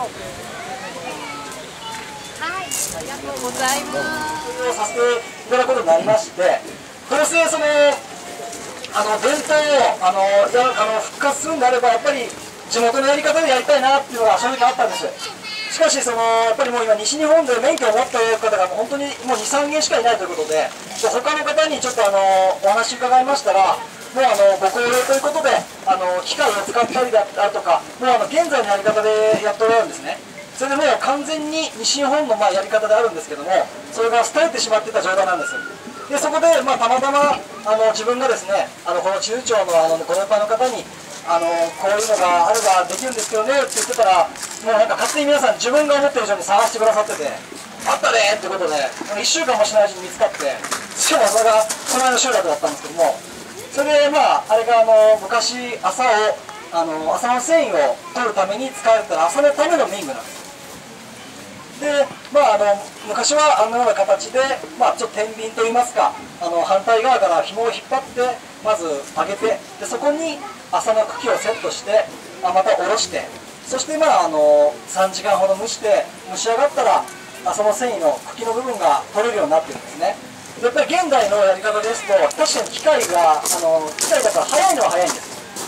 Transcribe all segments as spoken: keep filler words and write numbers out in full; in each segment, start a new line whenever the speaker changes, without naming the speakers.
はい、ありがとうございます。
をさせていただくことになりまして、どうせそのあの伝統をあのやあの復活するんであれば、やっぱり地元のやり方でやりたいなっていうのが正直あったんです。しかしそのやっぱりもう今西日本で免許を持った方がもう本当にもうに、さんげんしかいないということで、他の方にちょっとあのお話伺いましたら、もうあのご高齢ということであの機械を使ったりだとか、もうあの現在のやり方でやっておられるんですね。それでもう完全に西日本のまあやり方であるんですけども、それが廃れてしまっていた状態なんです。でそこで、まあ、たまたまあの自分がですね、あのこの中町のあのご年配の方にあのこういうのがあればできるんですけどねって言ってたら、もうなんか勝手に皆さん自分が思ってる以上に探してくださってて、あったねってことでいっしゅうかんもしないうちに見つかって、しかもそれがこの間の集落だったんですけども、それでまああれがあの昔麻をあの麻の繊維を取るために使われた麻のための民具なんです。でまあ、あの昔はあのような形で、まあ、ちょっと天秤といいますか、あの反対側から紐を引っ張ってまず上げて、でそこに麻の茎をセットして、あまた下ろして、そして、まあ、あのさんじかんほど蒸して蒸し上がったら麻の繊維の茎の部分が取れるようになってるんですね。やっぱり現代のやり方ですと、確かに機械があの機械だから早いのは早いんです。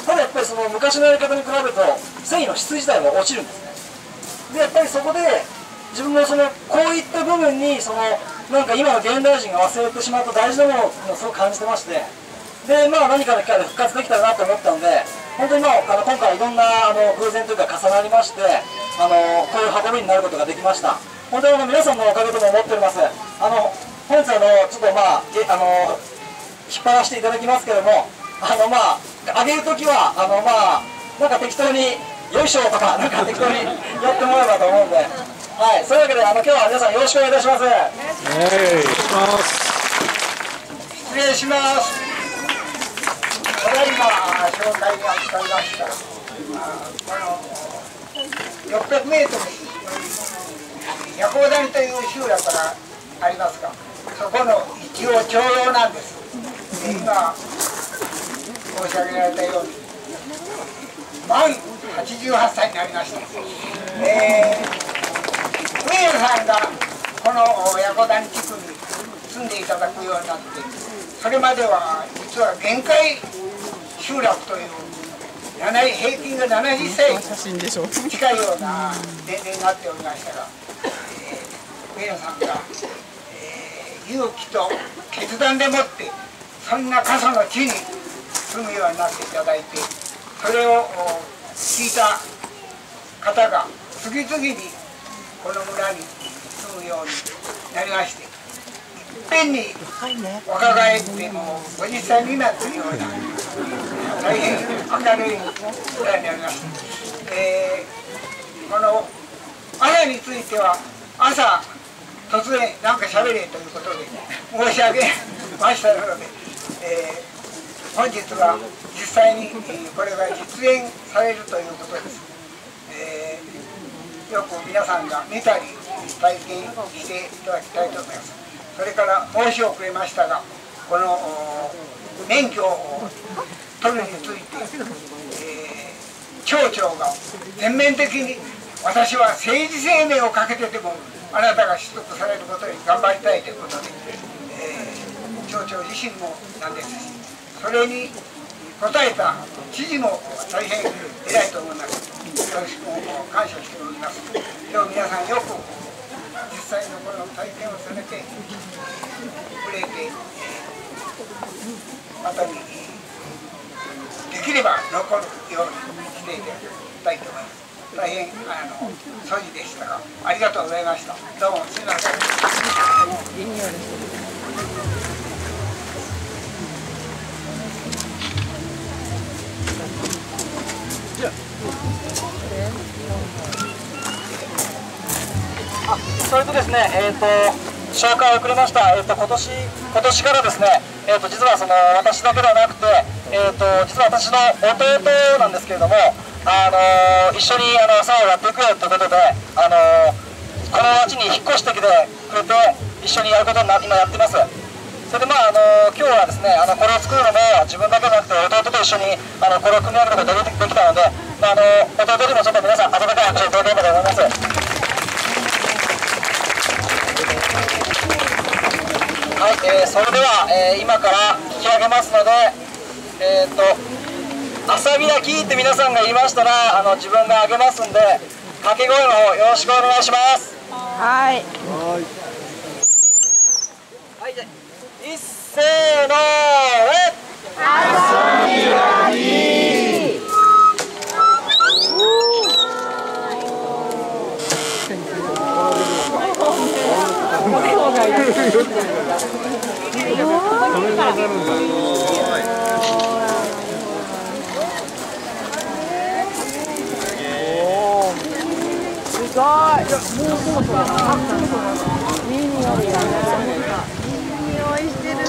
ただやっぱりその昔のやり方に比べると繊維の質自体が落ちるんですね。でやっぱりそこで自分もそのこういった部分にそのなんか今の現代人が忘れてしまった大事なものをすごく感じてまして、でまあ何かの機会で復活できたらなと思ったので、本当にまああの今回いろんなあの偶然というか重なりまして、あのこういう運びになることができました。本当にあの皆さんのおかげとも思っております。あの本日あのちょっとまあえあの引っ張らせていただきますけども、あのまあ上げるときはあのまあなんか適当によいしょとかなんか適当にやってもらえばと思うんで。はい、そういうわけであの今日は皆さんよろしくお願いいたします。失礼します。ただいま紹介に扱いましたこのろっぴゃくメートル夜光谷という集落がありますが、そこの一応長老なんです。今申し上げられたように満はちじゅうはっさいになりました。えー上野さんがこの夜光谷地区に住んでいただくようになって、それまでは実は限界集落という平均がななじゅっさいに近いような年齢になっておりましたが、えー、上野さんが、えー、勇気と決断でもってそんな過疎の地に住むようになっていただいて、それを聞いた方が次々にこの村に住むようになりまして、いっぺんに若返ってもごじゅっさいになっているような大変明るい村になりました。えー、この朝については朝突然なんか喋れということで申し上げましたので、えー、本日は実際にこれが実現されるということです。えー、よく皆さんが見たり体験していただきたいと思います。それから申し遅れましたが、この免許を取るについて、えー、町長が全面的に私は政治生命をかけてでもあなたが取得されることに頑張りたいということで、えー、町長自身もなんですし、それに応えた知事も大変偉いと思います。よろしく感謝しております。今日皆さんよく実際のこの体験をされて触れて、またにできれば残るようにしていただきたいと思います。大変あの素地でしたが、ありがとうございました。どうもすみません。あ、それとですね、えっ、ー、と紹介をくれました。えっ、ー、と今年今年からですね、えっ、ー、と実はその私だけではなくて、えっ、と実は私の弟なんですけれども、あの一緒にあの朝をやっていくよということで、あのこの町に引っ越してきてくれて一緒にやることにな今やってます。
それでまああの今日はですね、あのこれを作るのも自分だけじゃなくて弟と一緒にあのこれを組み上げることができたので、まあ、あの弟にもちょっと皆さん温かい拍手をいただければと思います。はい、えー、それでは、えー、今から引き上げますので、えー、っと朝開きって皆さんが言いましたら、あの自分が上げますんで、掛け声の方よろしくお願いします。
はい。
はい、じゃあいっせーのー。朝開き。
すごい。いい匂いだね。いい匂いしてるね。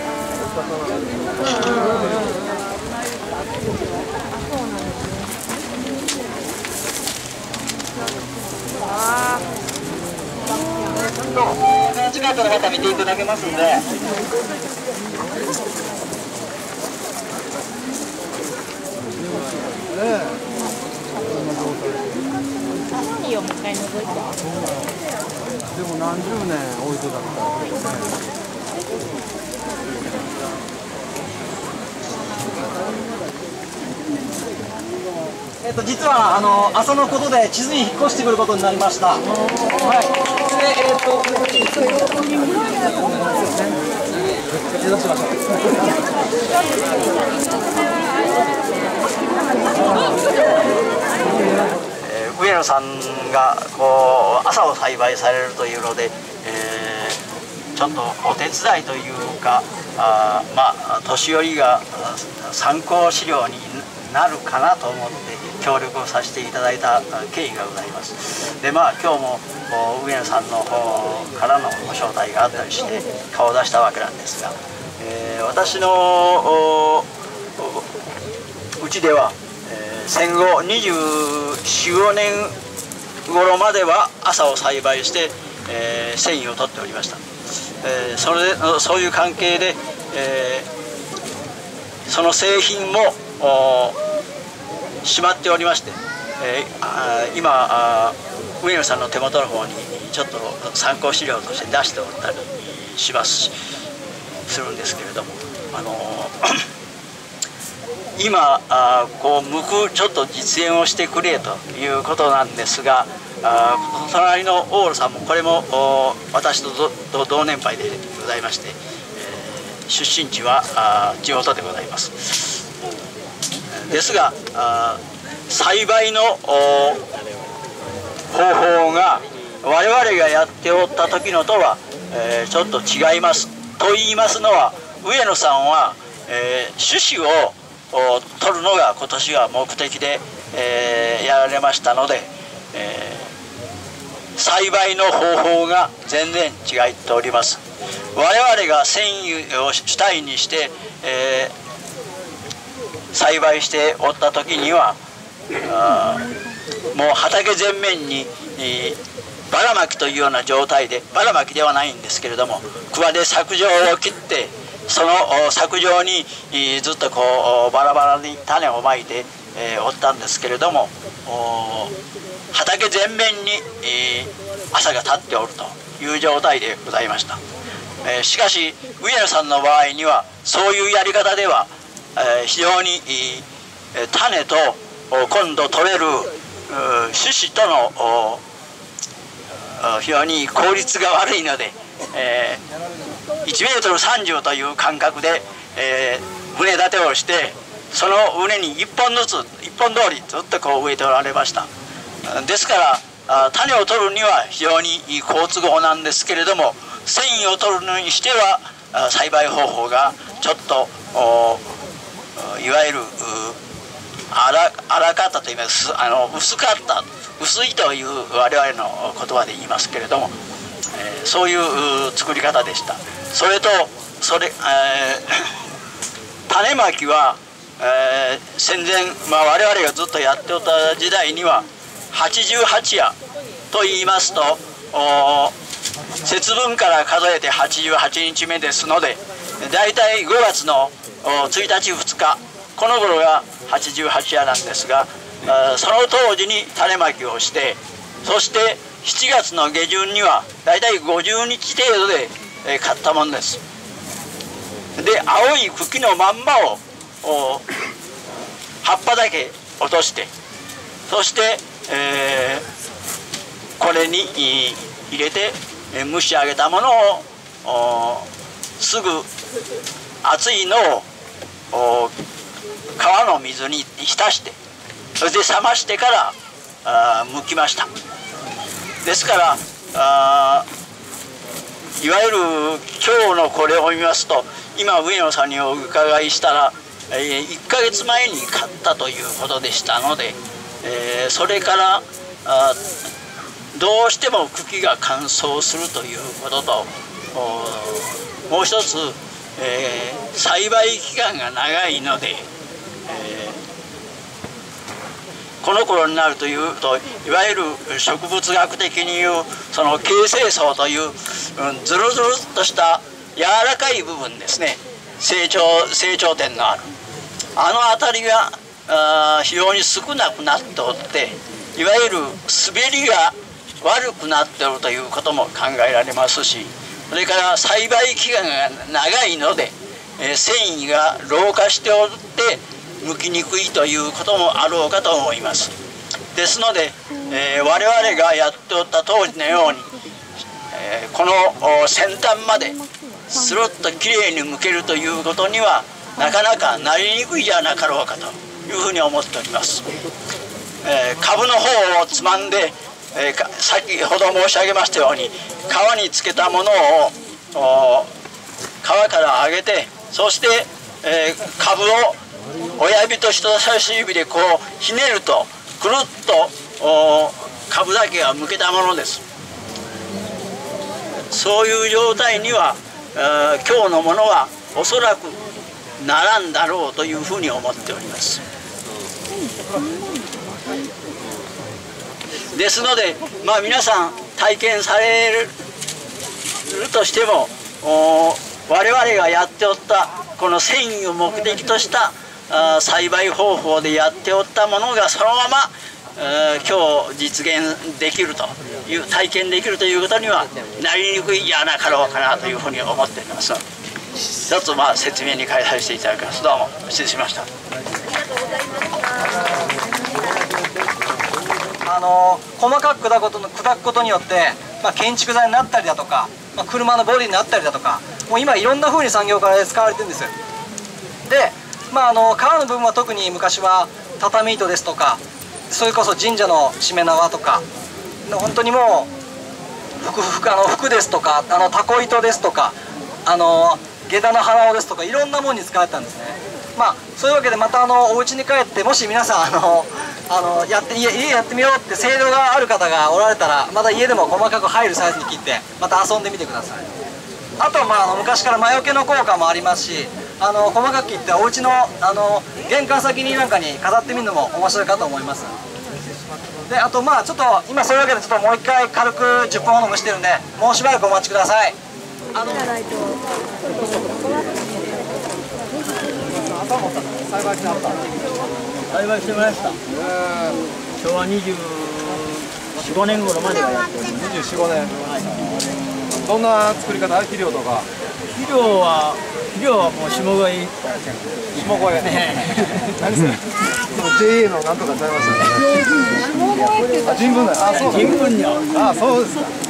あ
あ、近くの方見ていただけますんで。
いいよ、もう一回覗いて。
でも何十年置いてたのか。
えっと実はあの朝のことで地図に引っ越してくることになりました。はい。でえっと手出しましょう。上野さんがこう朝を栽培されるというので、えー、ちょっとお手伝いというか、あまあ年寄りが参考資料になるかなと思って協力をさせていただいた経緯がございます。でまあ今日も上野さんの方からのご招待があったりして顔を出したわけなんですが、えー、私のうちでは戦後にじゅうよん、ごねん頃までは朝を栽培して、えー、繊維を取っておりました。えー、それでそういう関係で、えー、その製品もしまっておりまして、えー、あ今あ上野さんの手元の方にちょっと参考資料として出しておったりしますしするんですけれども、あのー今あこう向くちょっと実演をしてくれということなんですが、あ隣のオールさんもこれも私と同年配でございまして、えー、出身地はあ地元でございます。ですがあ栽培の方法が我々がやっておった時のとは、えー、ちょっと違います。と言いますのは、上野さんは、えー、種子を取るのが今年は目的で、えー、やられましたので、えー、栽培の方法が全然違っております。我々が繊維を主体にして、えー、栽培しておった時にはあもう畑全面に、えー、ばらまきというような状態で、ばらまきではないんですけれども、桑で削状を切ってその削状にずっとこうバラバラに種をまいて、えー、おったんですけれども、畑全面に、えー、朝が立っておるという状態でございました。えー、しかし上野さんの場合にはそういうやり方では、えー、非常に、えー、種と今度取れる種子との非常に効率が悪いので、えー、いちメートルさんじゅうという間隔で、えー、畝立てをして、その畝にいっぽんずついっぽん通りずっとこう植えておられました。ですから種を取るには非常に好都合なんですけれども、繊維を取るのにしては栽培方法がちょっといわゆる荒かったといいます、あの薄かった、薄いという我々の言葉で言いますけれども、えー、そういう作り方でした。それとそれ、えー、種まきは、えー、戦前、まあ、我々がずっとやっておった時代にははちじゅうはち夜と言いますと、 節分から数えてはちじゅうはちにちめですので、だいたいごがつのついたちふつか、この頃がはちじゅうはち夜なんですが、その当時に種まきをして、そしてしちがつの下旬にはだいたいごじゅうにち程度で買ったものです。で、青い茎のまんまを葉っぱだけ落として、そして、えー、これに入れて蒸し上げたものをすぐ熱いのを川の水に浸して、それで冷ましてからあ剥きました。ですからあいわゆる今日のこれを見ますと、今上野さんにお伺いしたら、えー、いっかげつまえに買ったということでしたので、えー、それからあどうしても茎が乾燥するということと、もう一つ、えー、栽培期間が長いので、えー、この頃になるというと、いわゆる植物学的に言うその形成層という、うん、ずるずるっとした柔らかい部分ですね、成長成長点のあるあの辺りがあ非常に少なくなっておって、いわゆる滑りが悪くなっているということも考えられますし、それから栽培期間が長いので、えー、繊維が老化しておって剥きにくいということもあろうかと思います。ですので、えー、我々がやっておった当時のように、えー、この先端までスルッときれいに剥けるということにはなかなかなりにくいじゃなかろうかというふうに思っております。えー、株の方をつまんで、えー、先ほど申し上げましたように皮につけたものを皮から上げて、そして、えー、株を親指と人差し指でこうひねるとくるっと株だけが剥けたものです。そういう状態には、えー、今日のものはおそらくならんだろうというふうに思っております。ですので、まあ、皆さん体験されるとしても、我々がやっておったこの繊維を目的としたあ栽培方法でやっておったものがそのまま今日実現できるという体験できるということにはなりにくいやなかろうかなというふうに思っております。一つまあ説明に変えさせていただきます。どうも失礼しました。
あの細かく砕くことの砕くことによって、まあ、建築材になったりだとか、まあ、車のボディになったりだとか、もう今いろんな風に産業から使われてるんです。で、まあ、あの革の部分は特に昔は畳糸ですとか、それこそ神社のしめ縄とか本当にもう服服あの服ですとか、あのタコ糸ですとか、あの下駄の鼻緒ですとか、いろんなものに使われてたんですね。まあそういうわけで、またあのお家に帰って、もし皆さんあのあのやって家家やってみようって精量がある方がおられたら、また家でも細かく入るサイズに切ってまた遊んでみてください。あとは、まあ、あの昔から魔除けの効果もありますし、あの細かく切ってお家のあの玄関先になんかに飾ってみるのも面白いかと思います。で、あとまあちょっと今そういうわけで、ちょっともう一回軽くじゅっぷんほど蒸してるんで、もうしばらくお待ちください。あの
栽培してました。栽培してました。昭和にじゅうよん、ごねん頃まではやっております。にじゅうよん、ごねん。
どんな作り方？肥料とか。
肥料は肥料はもう下越え。
下越え。何それ？ジェーエー のなんとかちゃいましたね。あ、人文だ。あ、そう。
人文に。
あ、そうですか。